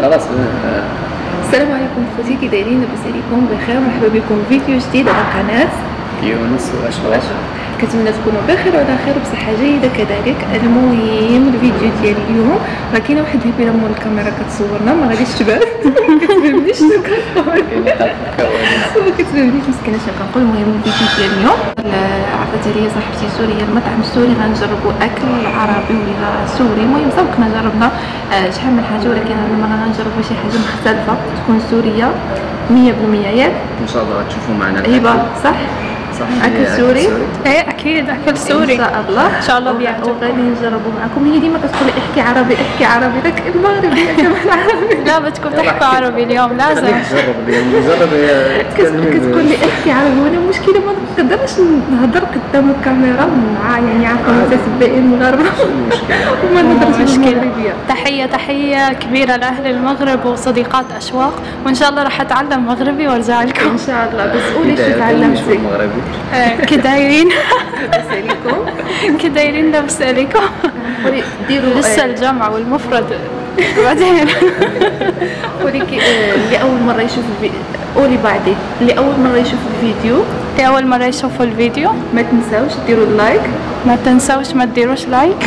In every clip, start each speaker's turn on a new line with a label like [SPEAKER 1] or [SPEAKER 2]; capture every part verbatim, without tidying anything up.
[SPEAKER 1] خلاص.
[SPEAKER 2] السلام عليكم خوتي، كي دايرين؟ لاباس عليكم بخير؟ مرحبا بكم في فيديو جديد على قناه
[SPEAKER 1] يونس واشواق.
[SPEAKER 2] كنتمنى تكونوا بخير وعلى خير بصحه جيده كذلك. المهم الفيديو ديال اليوم راه كاينه واحد الهبيله مول الكاميرا كتصورنا، ما غاديش تبان كتفهمنيش شنو كنقول، ما كتفهمنيش مسكينه شنو كنقول. المهم الفيديو ديال اليوم عرفت لي صاحبتي سوريه المطعم السوري، غنجربوا اكل عربي ولا سوري. المهم سبقنا جربنا شحال من حاجه، ولكن هذه المره غنجربوا شي حاجه مختلفه تكون سوريه مية بالمية. ياك
[SPEAKER 1] ان شاء الله غتشوفوا معنا
[SPEAKER 2] هبه صح؟
[SPEAKER 1] صح
[SPEAKER 2] اكل سوري؟
[SPEAKER 3] ايه اكيد اكل سوري
[SPEAKER 2] ان شاء الله
[SPEAKER 3] ان شاء الله بيعجبكم.
[SPEAKER 2] وغادي نجربوا معكم. هي ديما كتقولي احكي عربي احكي عربي، داك المغربي كمان عربي.
[SPEAKER 3] لا بدكم تحكوا عربي اليوم لازم.
[SPEAKER 1] نجرب نجرب
[SPEAKER 2] كتقول لي احكي عربي، وانا المشكله ما نقدرش نهضر قدام الكاميرا مع يعني عارفه متتبعين مغاربه وما نهضرش بالمغربيه.
[SPEAKER 3] تحيه تحيه كبيره لاهل المغرب وصديقات اشواق، وان شاء الله راح اتعلم مغربي وارجع لكم
[SPEAKER 2] ان شاء الله. بس قولي شو تعلمتي
[SPEAKER 1] مغربي؟
[SPEAKER 3] كي دايرين؟
[SPEAKER 2] لاباس عليكم؟
[SPEAKER 3] كي دايرين؟ لاباس عليكم؟
[SPEAKER 2] ديروا
[SPEAKER 3] لسه الجمع والمفرد بعدين.
[SPEAKER 2] قولي اللي اول مره يشوف الفيديو، قولي بعدي اللي اول مره يشوف الفيديو،
[SPEAKER 3] اللي اول مره يشوفوا الفيديو
[SPEAKER 2] ما تنساوش ديروا اللايك،
[SPEAKER 3] ما تنساوش ما تديروش لايك.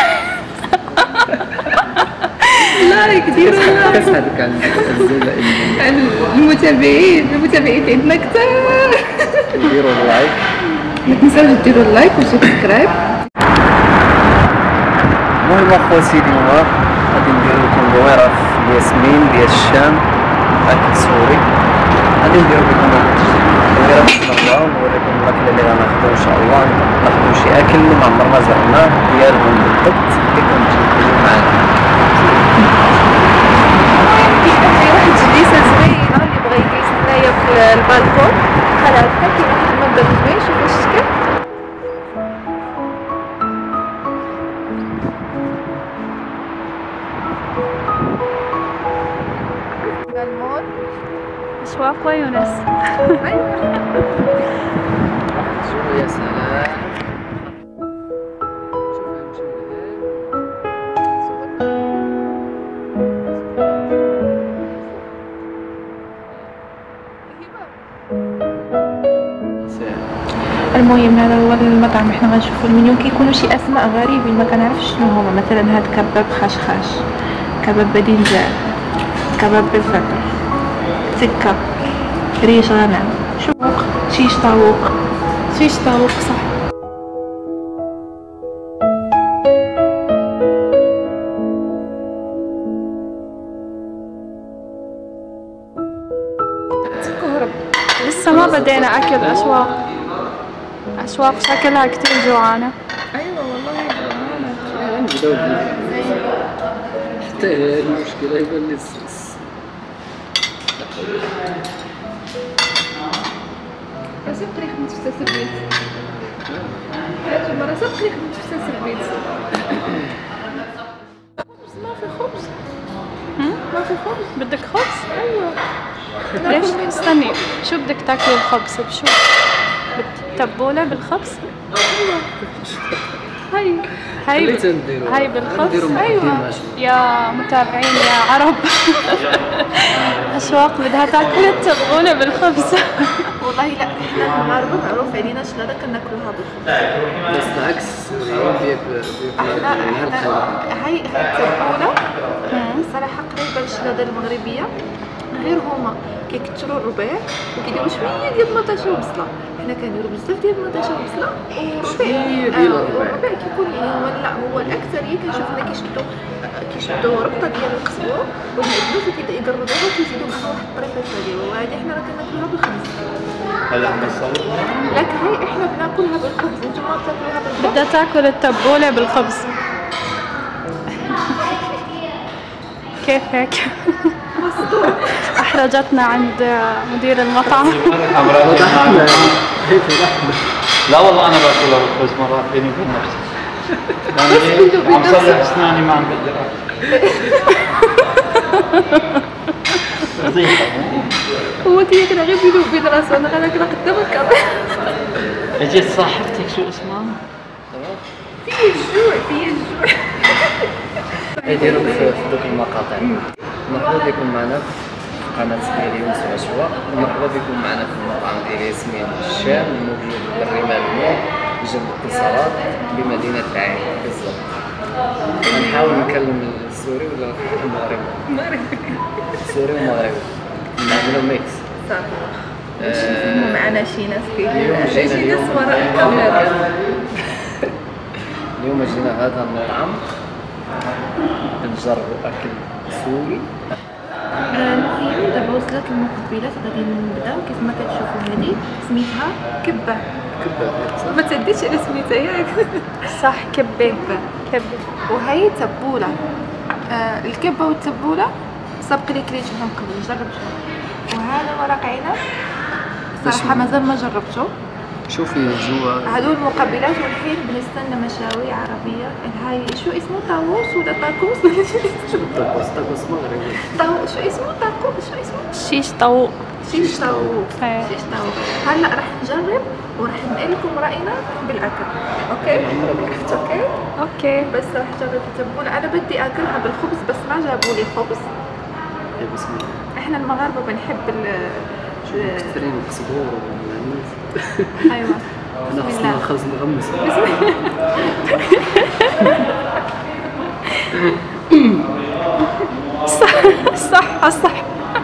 [SPEAKER 2] لايك ديروا لايك.
[SPEAKER 1] كسعدك عن
[SPEAKER 2] المتابعين المتابعين عندنا كثار.
[SPEAKER 1] ديروا اللايك،
[SPEAKER 2] ما تنساوش ديروا اللايك وسبسكرايب.
[SPEAKER 1] المهم اخوتي اليوم غادي ندير لكم دويره في الياسمين ديال الشام، اكل سوري. غادي ندير لكم دويره في الله ونوريكم الاكل اللي غناخذو ان شاء الله. ناخذو شي اكل ما عمرنا زرناه ديالهم بالضبط اللي كنتجيو معانا.
[SPEAKER 2] واحد الجليسه زوينه اللي بغا يجلس هنايا في البالكون بحال هكا، كاين واحد المنظر زوين. شوفوا الشكل. المول
[SPEAKER 3] اشواق ويونس.
[SPEAKER 1] يا سلام.
[SPEAKER 2] المهم هذا هو المطعم. احنا غنشوفوا المنيو، كيكونوا شي اسماء غريبين ما كنعرفش شنو هما. مثلا هاد كباب خشخاش، كباب بدنجان، كباب بالفطر، تكه، ريش غنم، شوق، شيش طاووق.
[SPEAKER 3] شيش طاووق صح. لسه ما بدينا اكل اشواق. اشواق شكلها كتير جوعانه.
[SPEAKER 2] ايوه والله جوعانه.
[SPEAKER 1] نبداو حتى المشكله يبان لي
[SPEAKER 2] سبق لي خدمت في السربيت. هاد المره سبق لي خدمت في السربيت. ما في خبز. ما في خبز.
[SPEAKER 3] بدك خبز؟
[SPEAKER 2] ايوه.
[SPEAKER 3] ليش؟ استني، شو بدك تاكلي الخبز بشو؟ بالتبولة بالخبز؟ هاي هاي هاي بالخبز. ايوه يا متابعين يا عرب. اشواق بدها تاكل التبولة بالخبز.
[SPEAKER 2] والله لا، احنا المغاربه معروف علينا شنو كناكلوها بالخبز.
[SPEAKER 1] بس بالعكس العرب بياكلوا
[SPEAKER 2] لا هاي التبوله صراحه قريبه للشلاضه المغربيه، غير هما كيكثروا الربيع وكيديروا شويه ديال المطاشه وبصله. حنا كنديروا بزاف ديال المطاشه وبصله وربيع. الربيع كيكون لا هو الاكثريه كنشوف هنا كيشدوا كيشدوا ربطه ديال القزبور ويعدلوا فكيقربوها وكيزيدوا معها واحد الطريقه ثانيه، وهذه حنا راه كناكلوها بالخبز.
[SPEAKER 1] هلا حنا نصور
[SPEAKER 2] لك هاي احنا بناكلها بالخبز، نتوما بتاكلوها بالخبز.
[SPEAKER 3] بدها تاكل التبولة بالخبز. كيف هيك؟ احرجتنا عند مدير المطعم.
[SPEAKER 4] لا والله انا باكلها بالخبز مرات بيني وبين نفسي. عم صلح اسناني ما عم بقدر اكل.
[SPEAKER 2] هو كي كده غير بينه وبين راسه، انا انا كده قدام الكاميرا.
[SPEAKER 4] اجيت صاحبتك شو اسمها؟
[SPEAKER 2] في الجوع في الجوع.
[SPEAKER 1] يديروا في دوك المقاطع مرحبا بكم معنا في قناة ديال يونس وأشواق. مرحبا بكم معنا في المطعم ديال ياسمين الشام الموجود بالرمال مول جنب الاتصالات بمدينة العين بالضبط. غنحاول نكلم السوري ولا نكلم المغربي؟
[SPEAKER 2] مغربي.
[SPEAKER 1] السوري والمغربي نعملو ميكس.
[SPEAKER 2] صافي. نشوفوا معنا شي ناس
[SPEAKER 1] اليوم
[SPEAKER 2] كاين
[SPEAKER 1] جينا
[SPEAKER 2] شي
[SPEAKER 1] اليوم
[SPEAKER 2] ناس وراء الكاميرا.
[SPEAKER 1] اليوم جينا هذا المطعم نجربوا أكل سوري.
[SPEAKER 2] المهم دابا وصلت المقبلات غادي نبداو كيف ما كتشوفوا هذه سميتها كبه.
[SPEAKER 1] كبة
[SPEAKER 2] ما تديش على سميتها ياك.
[SPEAKER 3] صح كبة
[SPEAKER 2] كبه. وهي تبوله. آه الكبه والتبوله سبق لي كليتهم قبل جربتهم. وهذا ورق عنب صراحه مازال ما جربته.
[SPEAKER 1] شوفي جوا
[SPEAKER 2] هادو المقبلات والحين بنستنى مشاوي عربيه. هاي شو اسمه طاووس ولا طاكوس ولا شو اسمه؟
[SPEAKER 1] طاقوس طاقوس مغربي.
[SPEAKER 2] طاو شو اسمه طاكوس شو اسمه؟
[SPEAKER 3] شيش طاووق.
[SPEAKER 2] شيش طاووق.
[SPEAKER 3] إيه.
[SPEAKER 2] شيش طاووق. هلا راح نجرب وراح ننقل لكم راينا بالاكل. اوكي؟ اوكي؟
[SPEAKER 3] اوكي.
[SPEAKER 2] بس راح نجرب التبوله. انا بدي اكلها بالخبز بس ما جابوا لي خبز.
[SPEAKER 1] بسم الله.
[SPEAKER 2] احنا المغاربه بنحب ال
[SPEAKER 1] كثيرين القزبور والعنب.
[SPEAKER 2] ايوه.
[SPEAKER 1] انا
[SPEAKER 2] بسم
[SPEAKER 1] خصنا
[SPEAKER 2] الله.
[SPEAKER 1] خلص نغمس.
[SPEAKER 3] صح صح صح.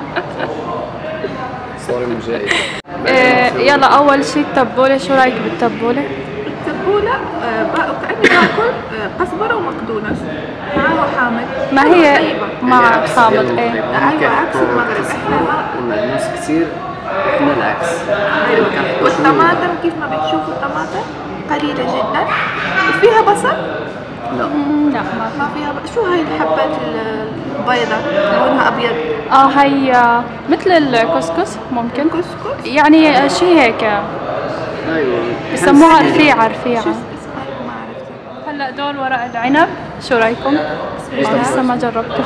[SPEAKER 1] سوري مجاهد.
[SPEAKER 3] إيه يلا اول شي التبولة، شو رايك بالتبولة؟
[SPEAKER 2] التبوله آه بقى كاني باكل آه قزبره ومقدونس معاه حامض.
[SPEAKER 3] ما هي
[SPEAKER 2] طيبة.
[SPEAKER 3] مع
[SPEAKER 1] عكس
[SPEAKER 3] حامض
[SPEAKER 1] ديال
[SPEAKER 3] ايه.
[SPEAKER 1] المغرب.
[SPEAKER 2] أيوة،
[SPEAKER 1] كيحطوا
[SPEAKER 2] عكس المغرب.
[SPEAKER 1] القزبور
[SPEAKER 2] إحنا ما-
[SPEAKER 1] والمعدنوس كثير، احنا العكس.
[SPEAKER 2] ايوه.
[SPEAKER 1] كنحطوا شوية.
[SPEAKER 2] والطماطم كيف ما بتشوفوا الطماطم قليله جدا. وفيها بصل؟
[SPEAKER 1] لا
[SPEAKER 3] مم، لا ما
[SPEAKER 2] ما فيها ب... شو هاي الحبات ال- البيضاء لونها ابيض؟
[SPEAKER 3] اه هي آه، مثل الكسكس ممكن،
[SPEAKER 2] كسكس؟
[SPEAKER 3] يعني آه، شي هيك
[SPEAKER 1] ايوه
[SPEAKER 3] بسموها رفيعة
[SPEAKER 2] شو
[SPEAKER 3] رفيعة.
[SPEAKER 2] اسمها؟ ما عرفتها.
[SPEAKER 3] هلا دول ورق العنب شو رايكم؟ أنا لسه ما جربته.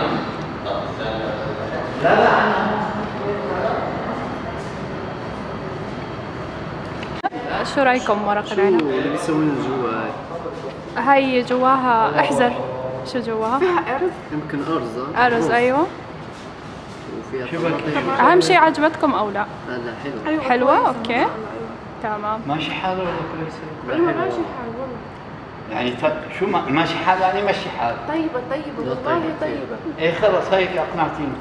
[SPEAKER 3] شو رايكم ورق
[SPEAKER 1] شو
[SPEAKER 3] العنب؟
[SPEAKER 1] اللي بيسوونه جوا؟
[SPEAKER 3] هاي جواها احزر، شو جواها؟
[SPEAKER 2] فيها ارز.
[SPEAKER 1] يمكن ارز.
[SPEAKER 3] ارز ايوه.
[SPEAKER 1] وفيها طماطم.
[SPEAKER 3] اهم شيء عجبتكم او لا؟
[SPEAKER 1] لا لا حلو.
[SPEAKER 2] ايوه
[SPEAKER 3] حلوة؟
[SPEAKER 2] كويسة.
[SPEAKER 3] أوكي.
[SPEAKER 2] أيوة.
[SPEAKER 3] تمام.
[SPEAKER 4] ماشي حاله ولا كويسه؟
[SPEAKER 2] ايوه ماشي حال والله.
[SPEAKER 4] يعني ت- شو ما- ماشي حال يعني ماشي حال.
[SPEAKER 2] طيبه طيبه
[SPEAKER 1] لا،
[SPEAKER 2] والله
[SPEAKER 1] طيبة،
[SPEAKER 2] طيبه.
[SPEAKER 4] ايه خلص هيك اقنعتيني.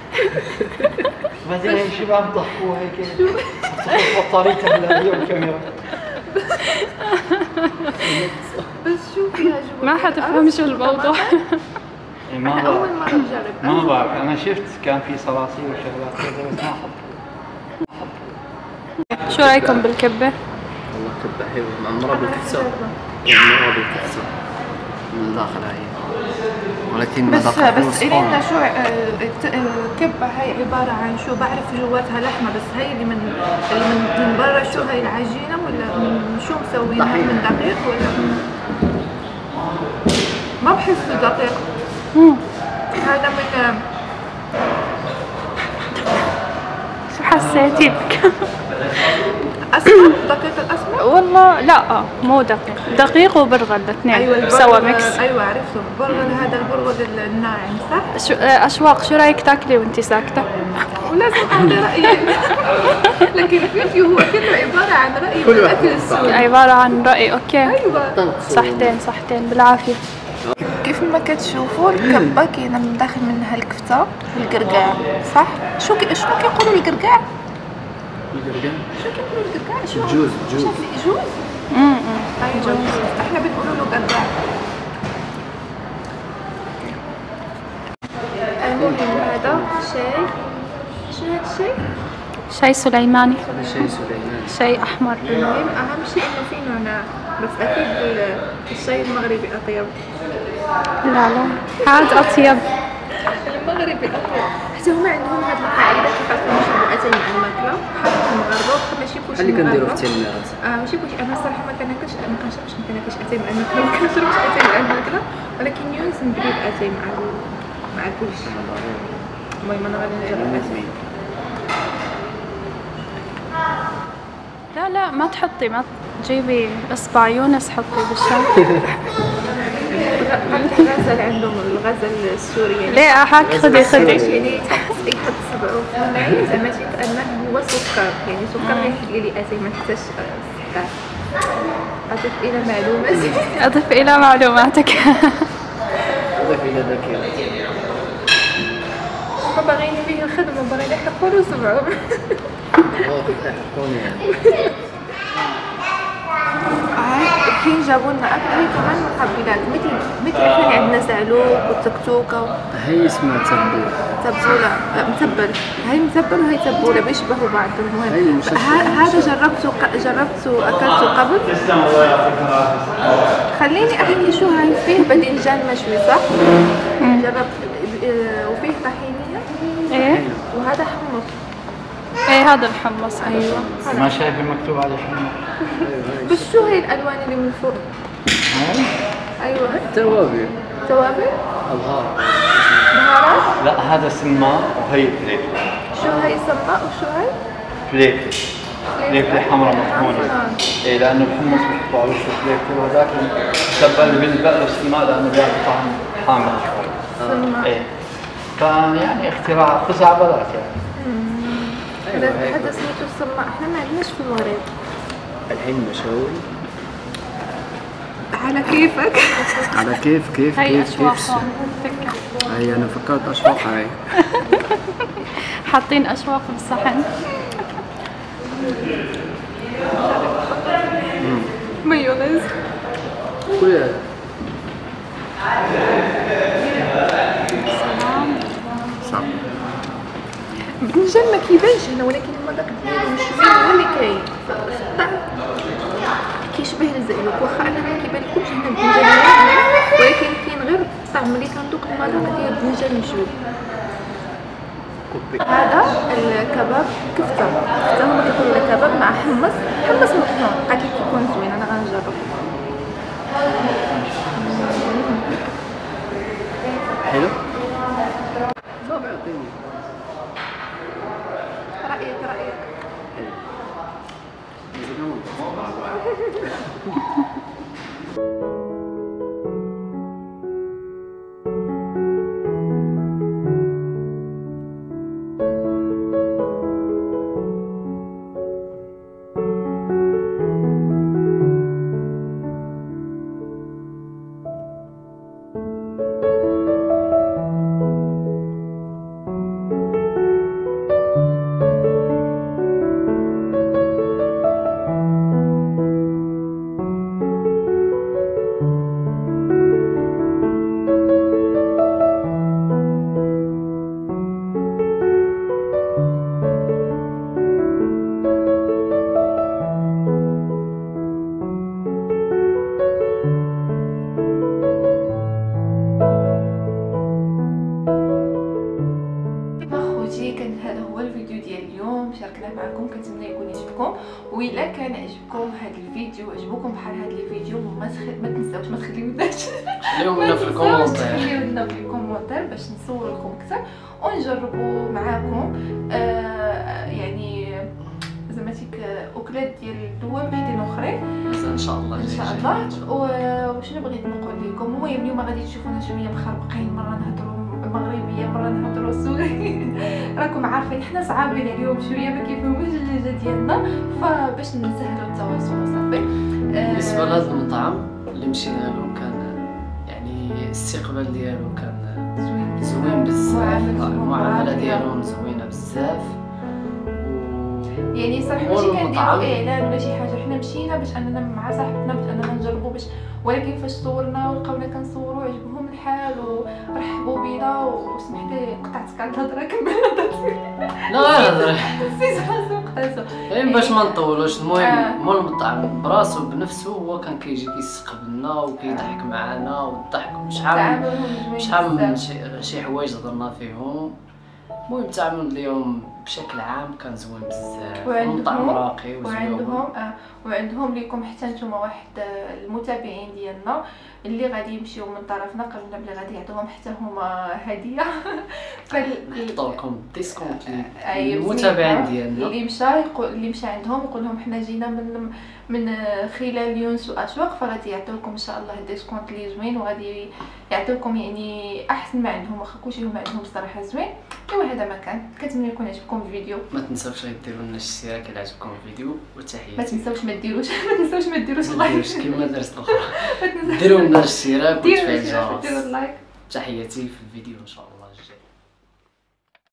[SPEAKER 4] بعدين هيك شباب ضحكوا هيك تخلص بطاريتها هلا هي والكاميرا.
[SPEAKER 2] بس شو فيها جوا؟
[SPEAKER 3] ما حتفهم شو الموضوع.
[SPEAKER 4] إيه ما
[SPEAKER 2] انا اول
[SPEAKER 4] بعرف
[SPEAKER 2] مره بجرب.
[SPEAKER 4] ما بعرف انا شفت كان في صراصير وشغلات كذا بس ما حط.
[SPEAKER 3] شو رايكم بالكبة؟
[SPEAKER 1] والله كبة حلوة معمرة بالكبسة. معمرة بالكبسة من الداخل هاي، ولكن
[SPEAKER 2] بس
[SPEAKER 1] مذاقها
[SPEAKER 2] بس
[SPEAKER 1] صحون.
[SPEAKER 2] إلينا شو آه، الت- الكبة هاي عبارة عن شو؟ بعرف جواتها لحمة بس هاي اللي من اللي من, من برا شو هاي العجينة ولا من شو مسوينها؟
[SPEAKER 1] طحينة.
[SPEAKER 2] من دقيق ولا ما بحسه دقيق.
[SPEAKER 3] مم.
[SPEAKER 2] هذا من
[SPEAKER 3] شو حسيتي بك؟
[SPEAKER 2] أسمر، دقيق الأسمر.
[SPEAKER 3] والله لا مو دقيق، دقيق وبرغل الاثنين
[SPEAKER 2] أيوة
[SPEAKER 3] سوا
[SPEAKER 2] البرغل-
[SPEAKER 3] ميكس.
[SPEAKER 2] أيوة عرفته برغل. هذا البرغل الناعم صح؟
[SPEAKER 3] شو آه، اشواق شو رايك تاكلي وانتي ساكتة؟
[SPEAKER 2] ولازم أعطي رأيي. لكن الفيديو هو كله عبارة عن رأي
[SPEAKER 1] كل
[SPEAKER 2] بالأكل
[SPEAKER 1] واحد
[SPEAKER 2] السوري.
[SPEAKER 3] عبارة عن رأي اوكي.
[SPEAKER 2] أيوة.
[SPEAKER 3] صحتين صحتين بالعافية.
[SPEAKER 2] كيف ما كتشوفوا الكبة كاينه من داخل منها الكفتة والقرقاع صح؟ شو كي شنو كيقولوا القرقاع؟
[SPEAKER 1] القرقان.
[SPEAKER 2] شو كيقولوا القرقاع؟ شو؟
[SPEAKER 1] جوز، جوز.
[SPEAKER 2] شوفي، جوز؟
[SPEAKER 3] امم
[SPEAKER 2] ايوه جوز. احنا بنقولوا له قرقاع. المهم هذا شاي. شو هذا الشاي؟
[SPEAKER 3] شاي سليماني،
[SPEAKER 1] هذا شيء سليمان.
[SPEAKER 3] شاي احمر.
[SPEAKER 2] المهم اهم شيء انه في نعناع بس اكيد ال- الشاي المغربي اطيب.
[SPEAKER 3] لا لا هاد اطيب.
[SPEAKER 2] المغربي اطيب. حتى هما عندهم هاد القاعده كيف عرفتوا يشربوا اتاي مع الماكله حتى المغاربه وحتى ماشي كلشي
[SPEAKER 1] بحال اللي كنديروا
[SPEAKER 2] المغاربة.
[SPEAKER 1] في التمرات.
[SPEAKER 2] اه ماشي كلشي. انا الصراحه ما كناكلش ما كنشربش ما كناكلش اتاي مع الماكله ما كنشربش اتاي مع الماكله ولكن يونس نبدل اتاي مع ال- مع كلشي. المهم انا غادي نجرب اتاي.
[SPEAKER 3] لا لا ما تحطي، ما تجيبي اصبع يونس حطي بالشاي.
[SPEAKER 2] الغزل عندهم الغزل السوري
[SPEAKER 3] لا هاك خدي خدي
[SPEAKER 2] يعني يحط صبعه في الماء زعما كأنه هو سكر يعني سكر غيحل لي اسي ما حتاش سكر. اضف الى معلوماتك
[SPEAKER 3] اضف الى معلوماتك
[SPEAKER 1] اضف الى ذاكرتي.
[SPEAKER 2] هما باغيين فيه الخدمه باغيين يحقوا له صبعهم.
[SPEAKER 1] هو فيك يحطوني يعني.
[SPEAKER 2] الحين جابوا لنا اكل هي كمان مقبلات مثل مثل احنا عندنا زعلوك والتكتوكه.
[SPEAKER 1] هي اسمها تبول.
[SPEAKER 2] تبوله متبل هاي متبل وهي تبوله بيشبهوا بعض. المهم هذا جربته جربته اكلته قبل.
[SPEAKER 4] تسلم الله يعطيك العافيه.
[SPEAKER 2] خليني احكي شو هاي فيه باذنجان مشوي صح؟ جربت وفيه طحينيه.
[SPEAKER 3] ايه
[SPEAKER 2] وهذا حمص.
[SPEAKER 3] ايه هذا الحمص.
[SPEAKER 2] ايوه
[SPEAKER 4] ما شايف المكتوب على حمص.
[SPEAKER 2] بس شو هي الالوان اللي من فوق؟ ايوه
[SPEAKER 1] توابل.
[SPEAKER 2] توابل؟
[SPEAKER 1] الغار.
[SPEAKER 2] بهارات؟
[SPEAKER 4] لا هذا سماء وهي فليفله.
[SPEAKER 2] شو هي سماء وشو هي؟
[SPEAKER 4] فليفله. فليفله حمراء مطحونه. ايه لانه الحمص بيحطوا على وشه فليفله وهذاك تبل بالبقر السماء لانه بيعطي طعم حامض شوي.
[SPEAKER 2] سماء.
[SPEAKER 4] ايه فيعني اختراع خزعبلات يعني.
[SPEAKER 2] هذا هذا سميته السماء. احنا ما عندناش في المغرب.
[SPEAKER 1] الحين مشاوي.
[SPEAKER 2] على كيفك.
[SPEAKER 1] على كيف كيف
[SPEAKER 3] هي
[SPEAKER 1] كيف
[SPEAKER 3] اشواق
[SPEAKER 1] كيف. هي انا فكرت اشواق هاي.
[SPEAKER 3] حاطين اشواق بالصحن.
[SPEAKER 2] مايونيز.
[SPEAKER 1] كل صح.
[SPEAKER 2] باذنجان ما كيبانش هنا ولكن المذاق ديالو مشوي هو اللي كاين. الطعم كيشبه الزعلوك واخا انا ما كيبان لكمش هنا الباذنجان ولكن كاين غير الطعم ملي كندوق المذاق ديال الباذنجان مشوي. هذا الكباب كفته. كفته هما كيقولوا له كباب مع حمص حمص مطحون. قالت لي كيكون زوين انا غنجرب.
[SPEAKER 1] حلو.
[SPEAKER 2] رايك رايك شاركنا معكم. كنتمنى يكون يعجبكم وإلا كان عجبكم هذا الفيديو عجبكم بحال هذا الفيديو ما تخ... ما تنساوش ما تخليوناش
[SPEAKER 1] خليو لنا في الكومونتير
[SPEAKER 2] خليو لنا في الكومونتير باش نصور لكم اكثر ونجربوا معاكم آه يعني زعما تيك اكلات ديال الدول بعيدين اخرين
[SPEAKER 1] ان شاء الله
[SPEAKER 2] ان شاء الله. وشنو بغيت نقول لكم المهم اليوم غادي تشوفونا شويه مخربقين مره نهضروا مغربيه مره نهضروا سوري راكم عارفين حنا صعابين اليوم شويه ما كيفهموش اللهجه ديالنا فباش نسهلوا التواصل وصافي.
[SPEAKER 1] بالنسبه لهذا المطعم اللي مشينا له كان يعني الاستقبال ديالو كان
[SPEAKER 2] زوين
[SPEAKER 1] زوين بزاف المعامله ديالهم زوينه بزاف
[SPEAKER 2] يعني صراحه ماشي كنديروا اعلان ولا شي حاجه حنا مشينا باش اننا مع صاحبنا باش اننا نجربوا باش ولكن فاش صورنا ولقاونا كنصوروا عجبهم الحال ورحبوا بينا وسمح لي قطعتك على الهضره كملت
[SPEAKER 1] لا هضر
[SPEAKER 2] نسيت راسي وقطعتو
[SPEAKER 1] غير باش ما نطولوش. المهم مول المطعم براسو بنفسه هو كان كيجي كيستقبلنا وكيضحك معنا والضحك شحال شحال من شي حوايج هضرنا فيهم. المهم التعامل اليوم بشكل عام كان زوين بزاف،
[SPEAKER 2] وعندهم
[SPEAKER 1] طعم راقي وزوين.
[SPEAKER 2] وعندهم آه وعندهم ليكم حتى نتوما واحد آه، المتابعين ديالنا اللي غادي يمشيو من طرفنا، قالوا لنا بلي غادي يعطوهم حتى هما هديه. فال
[SPEAKER 1] نحطوا لكم ديسكونت
[SPEAKER 2] أي
[SPEAKER 1] للمتابعين
[SPEAKER 2] بزاف.
[SPEAKER 1] ديالنا.
[SPEAKER 2] اللي مشى يقول اللي مشى عندهم يقول لهم حنا جينا من من خلال يونس واشواق، فغادي يعطيوكم ان شاء الله ديسكونت لي زوين، وغادي يعطيوكم يعني احسن ما عندهم، واخا كلشي هما عندهم صراحه زوين. ايوا هذا ما كان، كنتمنى يكون عجبكم الفيديو.
[SPEAKER 1] ما تنساوش غديروا لنا الشيره كي عجبكم الفيديو،
[SPEAKER 2] ما
[SPEAKER 1] وتحياتي.
[SPEAKER 2] تنساوش ما ديروش ما تنساوش ما ديروش
[SPEAKER 1] ما
[SPEAKER 2] اللايك.
[SPEAKER 1] ديروش كيما درت الاخرى، ديروا لنا الاشتراك وتفعيل
[SPEAKER 2] ديروا
[SPEAKER 1] الجرس.
[SPEAKER 2] ديروا اللايك.
[SPEAKER 1] تحياتي في الفيديو ان شاء الله الجاي.